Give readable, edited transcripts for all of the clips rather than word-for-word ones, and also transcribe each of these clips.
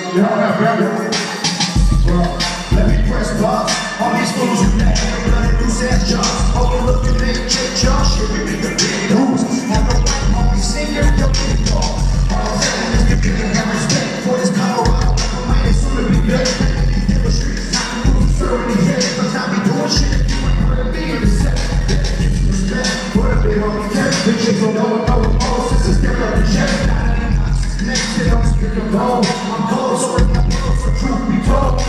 Well, let me press pause. All these fools who laugh at bloody loose ass jobs. Overlooking big chick y'all shit with me the big news. Have no white homie singer, your big dog. All I'm saying is you can have respect for this Colorado. Might as soon as be good. In the streets, not the moves, serving these heads. Cause I be doing shit if you ain't heard of me in the set. Respect for the big homie test. The chicks don't know what since it's still up the chest. Next shit, I'm speaking low. I'm cold, so it's not real, so truth be told.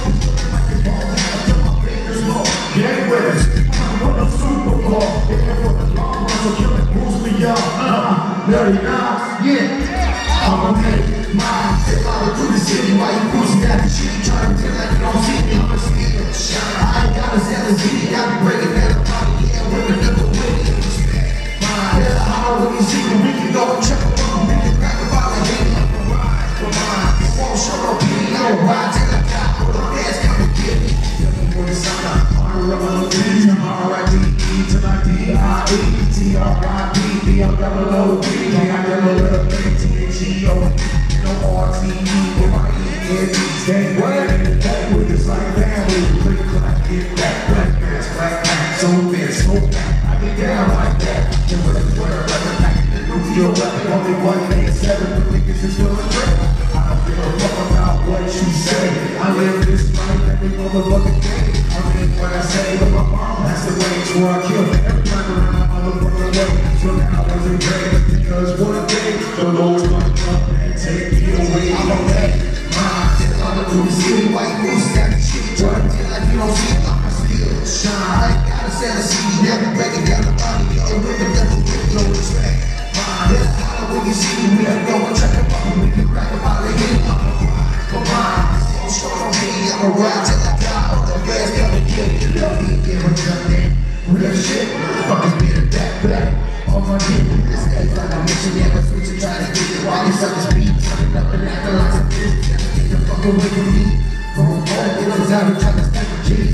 Get with us, I'm on the Super Bowl. If it was a long run, so kill it, boost me up. Dirty Nas, yeah. I'm a man, mine. Step out through the city while you boosting that shit. Trying to tell like you don't see me, I'm a steal. I ain't got a Zellazini, I be breaking that apart. Yeah, women never win it. Respect mine. There's a holler when you see me, we can go and check them out. We can crack about the head like a ride. Come on, it won't show no pity, I don't ride till I die. All the fans come and get me. For the summer, R.O.D. R.I.D.E. to my D.I.E. T.R.I.P. B.O.O.D. I never love T.H.E.O. No R.T.E. with my E.N.E. Stay way in the back with us like family. Click, clack, get back, black man's black man. So fierce, so back. I get down like that. And with a sweater, like a pack in the nuclear weapon. Only 187, the niggas is still a threat. I don't give a fuck about what you say. I live this life every motherfucking day. I mean what I say, but my mom has to wait till I kill every time around my motherfucking way. So now I wasn't ready because one day the Lord's gonna come and take me away. I'm okay. Mine, till I'm through the city, white goose, got the shit trying to tell like you don't see it, I'm still shine. I ain't gotta sell a CD, never breaking down the body, yo. Women never with no respect. Mine, there's a holler when you see me, we can go and check them out. We can crack about the head, I'm a ride. Come on, don't show no me, I'm a ride till I die. All the rest gotta kill you, love me, give a nothing. Real shit, fuckers be the back. All my people, this guy's like a mission, never switch and try to get it. While these suckers beat, turning up and acting like some bitch. Get the fuck away from me. From home, get us out and try to stack the cheese.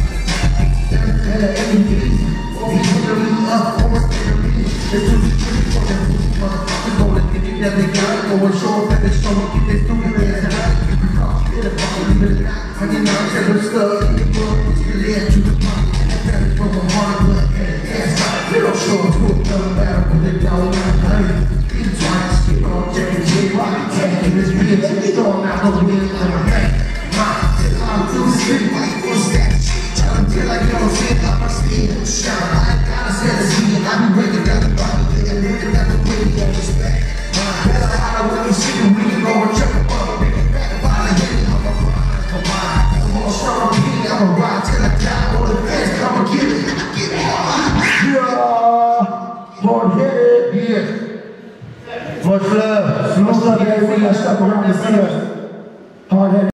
Trying to tell the enemies. Be putting me up, almost getting me. It's too easy for them motherfuckers going to get it that they got it. Go and show up at the show and get their stupid ass out. If you cross, get a fucking leave it out. I get out, tell them stuff in the book. It's really at you the pocket. And that's that from a hard blood and an ass out. They don't show up to another battle, but they don't like honey. These twice, get on checking shit, rocket tank. And this bitch is strong, now no win on my back. I'm through the city, white goose, that shit. Tell them till like you don't see it, I'm a steal. Shine, I ain't gotta sell a CD, I be breaking down the body. And looking at the way you don't respect. Better holler when you see me, we can go and check the ball. We can back about the head, I'm a ride. Come on, I'm gonna show them me, I'm a ride till I die. All the fans come and get it, get it. Hard-headed, yeah. Much love, everyone that's stuck around the field. Hard-headed.